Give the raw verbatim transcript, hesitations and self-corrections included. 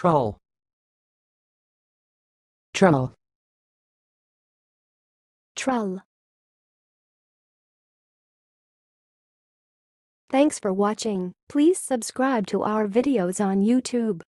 trull, trull, trull. Thanks for watching. Please subscribe to our videos on YouTube.